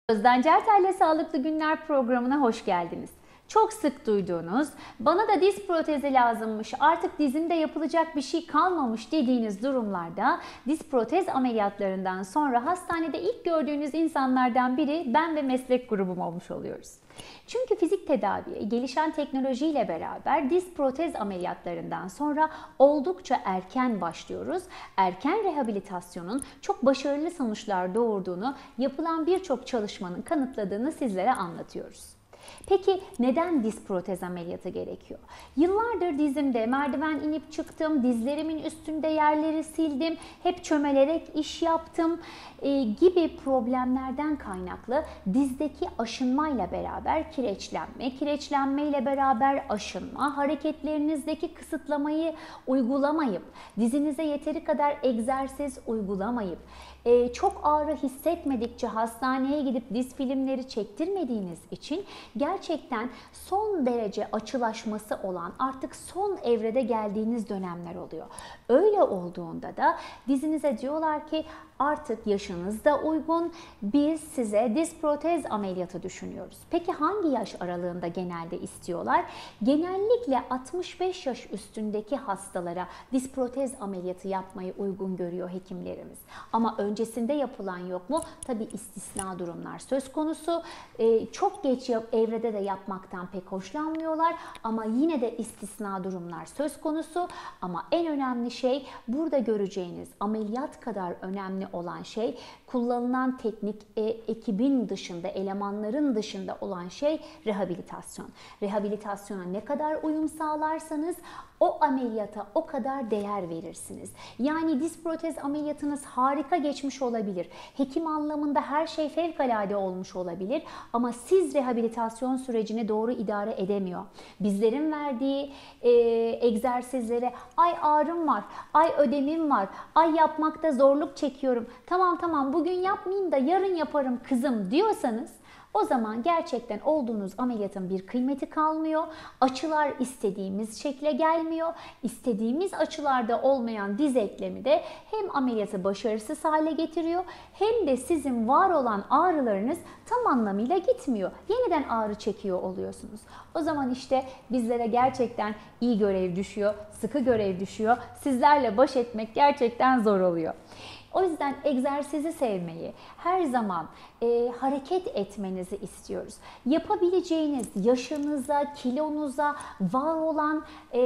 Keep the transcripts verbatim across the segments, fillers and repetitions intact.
Özden Certel'le Sağlıklı Günler programına hoş geldiniz. Çok sık duyduğunuz, bana da diz protezi lazımmış, artık dizimde yapılacak bir şey kalmamış dediğiniz durumlarda diz protez ameliyatlarından sonra hastanede ilk gördüğünüz insanlardan biri ben ve meslek grubum olmuş oluyoruz. Çünkü fizik tedaviye gelişen teknolojiyle beraber diz protez ameliyatlarından sonra oldukça erken başlıyoruz. Erken rehabilitasyonun çok başarılı sonuçlar doğurduğunu, yapılan birçok çalışmanın kanıtladığını sizlere anlatıyoruz. Peki neden diz protez ameliyatı gerekiyor? Yıllardır dizimde merdiven inip çıktım, dizlerimin üstünde yerleri sildim, hep çömelerek iş yaptım e, gibi problemlerden kaynaklı dizdeki aşınmayla beraber kireçlenme, kireçlenmeyle beraber aşınma, hareketlerinizdeki kısıtlamayı uygulamayıp, dizinize yeteri kadar egzersiz uygulamayıp, Ee, çok ağrı hissetmedikçe hastaneye gidip diz filmleri çektirmediğiniz için gerçekten son derece açılaşması olan, artık son evrede geldiğiniz dönemler oluyor. Öyle olduğunda da dizinize diyorlar ki artık yaşınız da uygun, biz size diz protez ameliyatı düşünüyoruz. Peki hangi yaş aralığında genelde istiyorlar? Genellikle altmış beş yaş üstündeki hastalara diz protez ameliyatı yapmayı uygun görüyor hekimlerimiz. Ama öncesinde yapılan yok mu? Tabii istisna durumlar söz konusu. Ee, çok geç evrede de yapmaktan pek hoşlanmıyorlar ama yine de istisna durumlar söz konusu. Ama en önemli şey, burada göreceğiniz ameliyat kadar önemli olan şey, kullanılan teknik e, ekibin dışında, elemanların dışında olan şey rehabilitasyon. Rehabilitasyona ne kadar uyum sağlarsanız o ameliyata o kadar değer verirsiniz. Yani diz protez ameliyatınız harika geçmiş olabilir. Hekim anlamında her şey fevkalade olmuş olabilir ama siz rehabilitasyon sürecini doğru idare edemiyor. Bizlerin verdiği e, egzersizlere ay ağrım var, ay ödemim var, ay yapmakta zorluk çekiyorum, tamam tamam bugün yapmayayım da yarın yaparım kızım diyorsanız, o zaman gerçekten olduğunuz ameliyatın bir kıymeti kalmıyor. Açılar istediğimiz şekle gelmiyor. İstediğimiz açılarda olmayan diz eklemi de hem ameliyatı başarısız hale getiriyor hem de sizin var olan ağrılarınız tam anlamıyla gitmiyor. Yeniden ağrı çekiyor oluyorsunuz. O zaman işte bizlere gerçekten iyi görev düşüyor, sıkı görev düşüyor. Sizlerle baş etmek gerçekten zor oluyor. O yüzden egzersizi sevmeyi, her zaman e, hareket etmenizi istiyoruz. Yapabileceğiniz yaşınıza, kilonuza, var olan e,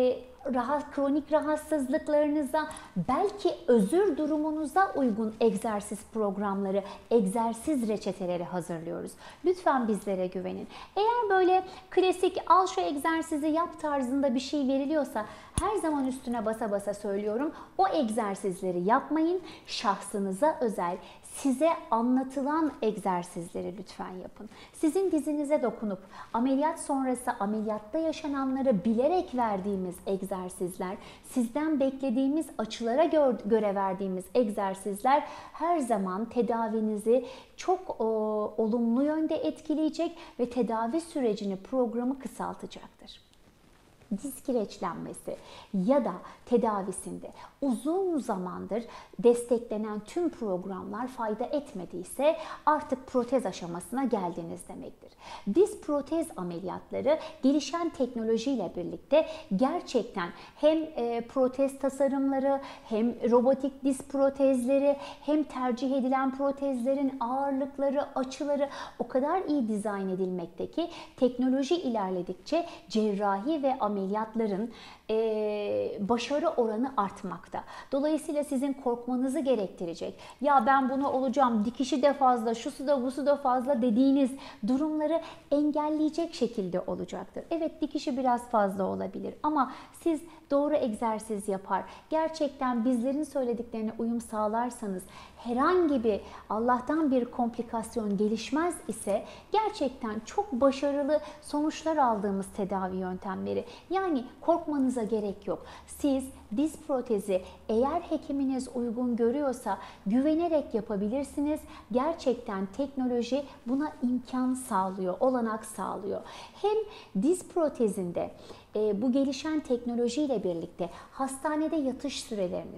rahat, kronik rahatsızlıklarınıza, belki özür durumunuza uygun egzersiz programları, egzersiz reçeteleri hazırlıyoruz. Lütfen bizlere güvenin. Eğer böyle klasik al şu egzersizi yap tarzında bir şey veriliyorsa, her zaman üstüne basa basa söylüyorum, o egzersizleri yapmayın. Şahsınıza özel, size anlatılan egzersizleri lütfen yapın. Sizin dizinize dokunup ameliyat sonrası ameliyatta yaşananları bilerek verdiğimiz egzersizler, sizden beklediğimiz açılara göre verdiğimiz egzersizler her zaman tedavinizi çok o, olumlu yönde etkileyecek ve tedavi sürecini, programı kısaltacaktır. Diz kireçlenmesi ya da tedavisinde uzun zamandır desteklenen tüm programlar fayda etmediyse artık protez aşamasına geldiniz demektir. Diz protez ameliyatları gelişen teknolojiyle birlikte gerçekten hem protez tasarımları, hem robotik diz protezleri, hem tercih edilen protezlerin ağırlıkları, açıları o kadar iyi dizayn edilmekte ki teknoloji ilerledikçe cerrahi ve ameliyat ameliyatların e, başarı oranı artmakta. Dolayısıyla sizin korkmanızı gerektirecek, ya ben bunu olacağım, dikişi de fazla, şusu da busu da fazla dediğiniz durumları engelleyecek şekilde olacaktır. Evet, dikişi biraz fazla olabilir ama siz doğru egzersiz yapar, gerçekten bizlerin söylediklerine uyum sağlarsanız, herhangi bir Allah'tan bir komplikasyon gelişmez ise gerçekten çok başarılı sonuçlar aldığımız tedavi yöntemleri. Yani korkmanıza gerek yok. Siz diz protezi eğer hekiminiz uygun görüyorsa güvenerek yapabilirsiniz. Gerçekten teknoloji buna imkan sağlıyor, olanak sağlıyor. Hem diz protezinde e, bu gelişen teknolojiyle birlikte hastanede yatış süreleriniz,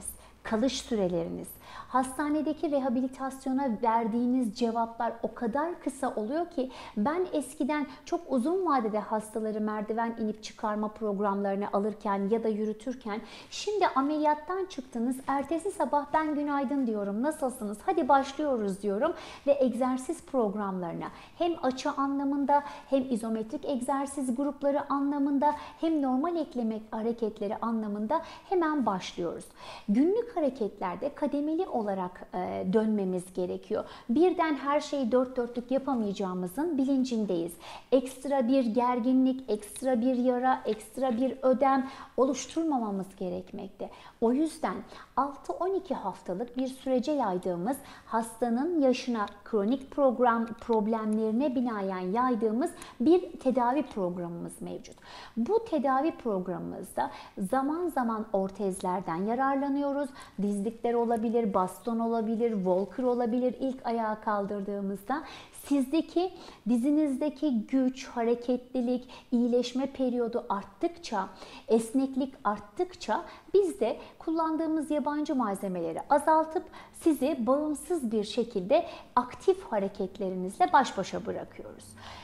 kalış süreleriniz, hastanedeki rehabilitasyona verdiğiniz cevaplar o kadar kısa oluyor ki ben eskiden çok uzun vadede hastaları merdiven inip çıkarma programlarını alırken ya da yürütürken şimdi ameliyattan çıktınız, ertesi sabah ben günaydın diyorum, nasılsınız, hadi başlıyoruz diyorum ve egzersiz programlarına hem açı anlamında hem izometrik egzersiz grupları anlamında hem normal ekleme hareketleri anlamında hemen başlıyoruz. Günlük hareketlerde kademeli olarak e, dönmemiz gerekiyor. Birden her şeyi dört dörtlük yapamayacağımızın bilincindeyiz. Ekstra bir gerginlik, ekstra bir yara, ekstra bir ödem oluşturmamamız gerekmekte. O yüzden altı on iki haftalık bir sürece yaydığımız, hastanın yaşına, kronik program problemlerine binaen yaydığımız bir tedavi programımız mevcut. Bu tedavi programımızda zaman zaman ortezlerden yararlanıyoruz. Dizlikler olabilir, baston olabilir, walker olabilir ilk ayağa kaldırdığımızda. Sizdeki dizinizdeki güç, hareketlilik, iyileşme periyodu arttıkça, esneklik arttıkça biz de kullandığımız yabancı malzemeleri azaltıp sizi bağımsız bir şekilde aktif hareketlerinizle baş başa bırakıyoruz.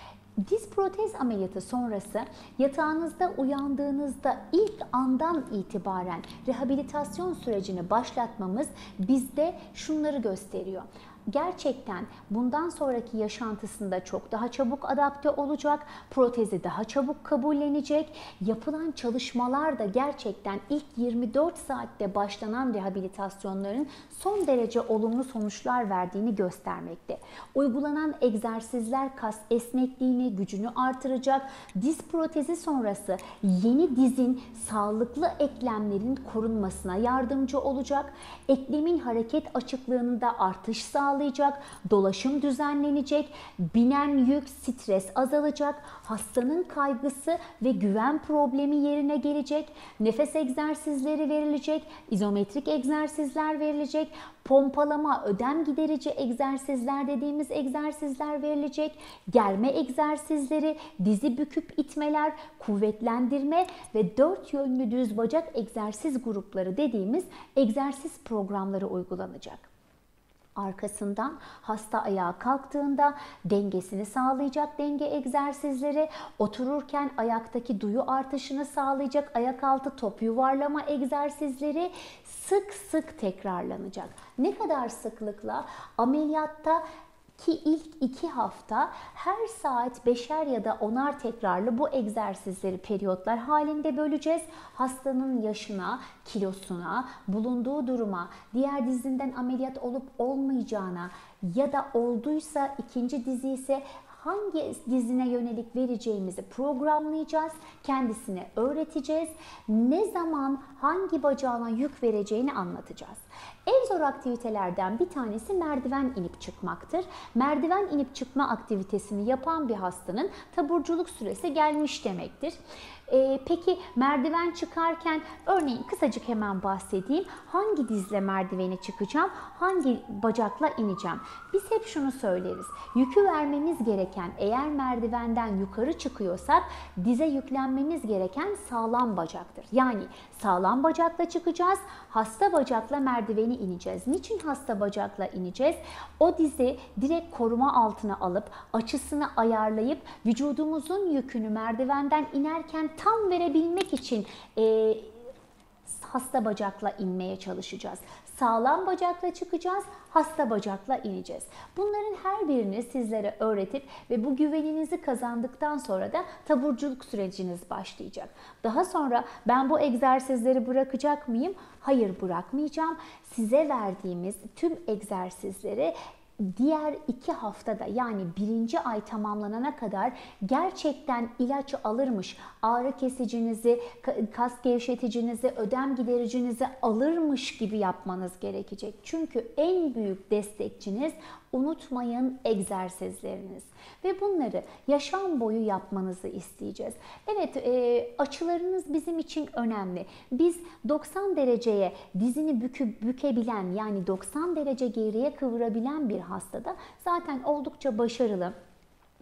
Diz protez ameliyatı sonrası yatağınızda uyandığınızda ilk andan itibaren rehabilitasyon sürecini başlatmamız bizde şunları gösteriyor. Gerçekten bundan sonraki yaşantısında çok daha çabuk adapte olacak, protezi daha çabuk kabullenecek, yapılan çalışmalar da gerçekten ilk yirmi dört saatte başlanan rehabilitasyonların son derece olumlu sonuçlar verdiğini göstermekte. Uygulanan egzersizler kas esnekliğini, gücünü artıracak, diz protezi sonrası yeni dizin sağlıklı eklemlerin korunmasına yardımcı olacak, eklemin hareket açıklığında artış sağlayacak, sağlayacak, dolaşım düzenlenecek, binen yük, stres azalacak, hastanın kaygısı ve güven problemi yerine gelecek, nefes egzersizleri verilecek, izometrik egzersizler verilecek, pompalama, ödem giderici egzersizler dediğimiz egzersizler verilecek, germe egzersizleri, dizi büküp itmeler, kuvvetlendirme ve dört yönlü düz bacak egzersiz grupları dediğimiz egzersiz programları uygulanacak. Arkasından hasta ayağa kalktığında dengesini sağlayacak denge egzersizleri, otururken ayaktaki duyu artışını sağlayacak ayak altı top yuvarlama egzersizleri sık sık tekrarlanacak. Ne kadar sıklıkla? Ameliyatta ki ilk iki hafta her saat beşer ya da onar tekrarlı bu egzersizleri periyotlar halinde böleceğiz. Hastanın yaşına, kilosuna, bulunduğu duruma, diğer dizinden ameliyat olup olmayacağına ya da olduysa ikinci dizi ise hangi dizine yönelik vereceğimizi programlayacağız, kendisine öğreteceğiz. Ne zaman hangi bacağına yük vereceğini anlatacağız. En zor aktivitelerden bir tanesi merdiven inip çıkmaktır. Merdiven inip çıkma aktivitesini yapan bir hastanın taburculuk süresi gelmiş demektir. Ee, peki merdiven çıkarken örneğin kısacık hemen bahsedeyim. Hangi dizle merdiveni çıkacağım? Hangi bacakla ineceğim? Biz hep şunu söyleriz. Yükü vermemiz gereken, eğer merdivenden yukarı çıkıyorsak dize yüklenmemiz gereken sağlam bacaktır. Yani sağlam bacakla çıkacağız. Hasta bacakla merdiveni ineceğiz. Niçin hasta bacakla ineceğiz? O dizi direkt koruma altına alıp açısını ayarlayıp vücudumuzun yükünü merdivenden inerken tam verebilmek için e, hasta bacakla inmeye çalışacağız. Sağlam bacakla çıkacağız, hasta bacakla ineceğiz. Bunların her birini sizlere öğretip ve bu güveninizi kazandıktan sonra da taburculuk süreciniz başlayacak. Daha sonra ben bu egzersizleri bırakacak mıyım? Hayır, bırakmayacağım. Size verdiğimiz tüm egzersizleri diğer iki haftada, yani birinci ay tamamlanana kadar gerçekten ilaç alırmış, ağrı kesicinizi, kas gevşeticinizi, ödem gidericinizi alırmış gibi yapmanız gerekecek. Çünkü en büyük destekçiniz, unutmayın, egzersizleriniz. Ve bunları yaşam boyu yapmanızı isteyeceğiz. Evet, e, açılarınız bizim için önemli. Biz doksan dereceye dizini büküp bükebilen, yani doksan derece geriye kıvırabilen bir hastada zaten oldukça başarılı,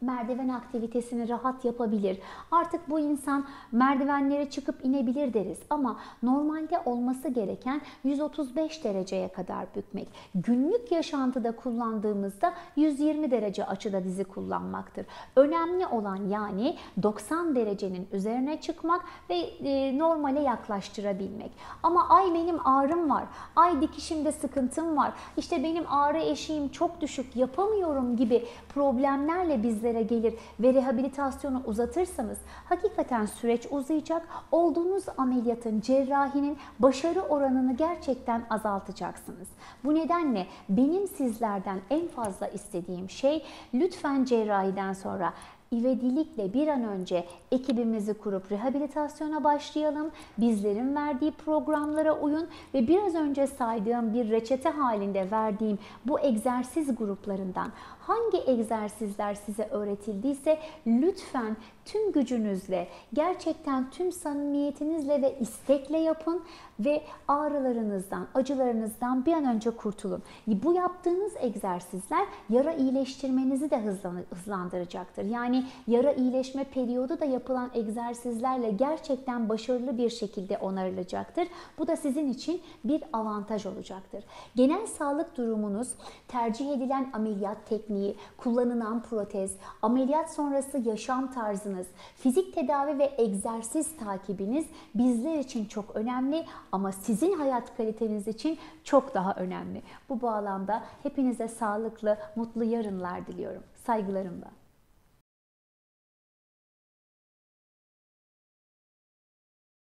merdiven aktivitesini rahat yapabilir. Artık bu insan merdivenlere çıkıp inebilir deriz ama normalde olması gereken yüz otuz beş dereceye kadar bükmek. Günlük yaşantıda kullandığımızda yüz yirmi derece açıda dizi kullanmaktır. Önemli olan yani doksan derecenin üzerine çıkmak ve e, normale yaklaştırabilmek. Ama ay benim ağrım var, ay dikişimde sıkıntım var, işte benim ağrı eşiğim çok düşük, yapamıyorum gibi problemlerle bizlere gelir ve rehabilitasyonu uzatırsanız hakikaten süreç uzayacak. Olduğunuz ameliyatın, cerrahinin başarı oranını gerçekten azaltacaksınız. Bu nedenle benim sizlerden en fazla istediğim şey lütfen cerrahiden sonra ivedilikle bir an önce ekibimizi kurup rehabilitasyona başlayalım. Bizlerin verdiği programlara uyun ve biraz önce saydığım bir reçete halinde verdiğim bu egzersiz gruplarından hangi egzersizler size öğretildiyse lütfen tüm gücünüzle, gerçekten tüm samimiyetinizle ve istekle yapın ve ağrılarınızdan, acılarınızdan bir an önce kurtulun. Bu yaptığınız egzersizler yara iyileştirmenizi de hızlandıracaktır. Yani yara iyileşme periyodu da yapılan egzersizlerle gerçekten başarılı bir şekilde onarılacaktır. Bu da sizin için bir avantaj olacaktır. Genel sağlık durumunuz, tercih edilen ameliyat tekniği, kullanılan protez, ameliyat sonrası yaşam tarzınız, fizik tedavi ve egzersiz takibiniz bizler için çok önemli ama sizin hayat kaliteniz için çok daha önemli. Bu bağlamda hepinize sağlıklı, mutlu yarınlar diliyorum. Saygılarımla.